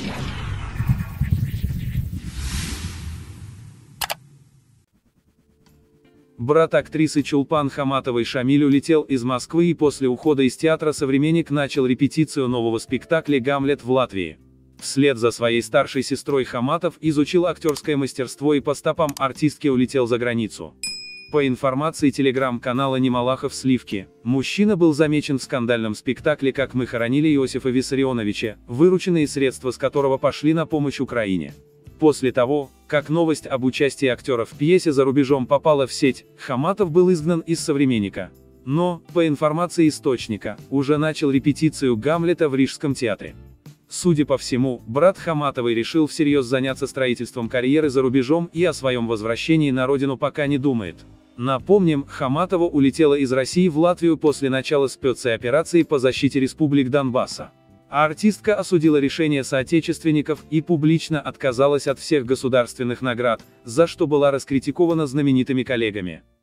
Брат актрисы Чулпан Хаматовой Шамиль улетел из Москвы и после ухода из театра «Современник» начал репетицию нового спектакля «Гамлет» в Латвии. Вслед за своей старшей сестрой Хаматов изучил актерское мастерство и по стопам артистки улетел за границу. По информации телеграм-канала «Немалахов Сливки», мужчина был замечен в скандальном спектакле «Как мы хоронили Иосифа Виссарионовича», вырученные средства с которого пошли на помощь Украине. После того, как новость об участии актера в пьесе за рубежом попала в сеть, Хаматов был изгнан из «Современника». Но, по информации источника, уже начал репетицию «Гамлета» в Рижском театре. Судя по всему, брат Хаматовой решил всерьез заняться строительством карьеры за рубежом и о своем возвращении на родину пока не думает. Напомним, Хаматова улетела из России в Латвию после начала спецоперации по защите республик Донбасса. А артистка осудила решение соотечественников и публично отказалась от всех государственных наград, за что была раскритикована знаменитыми коллегами.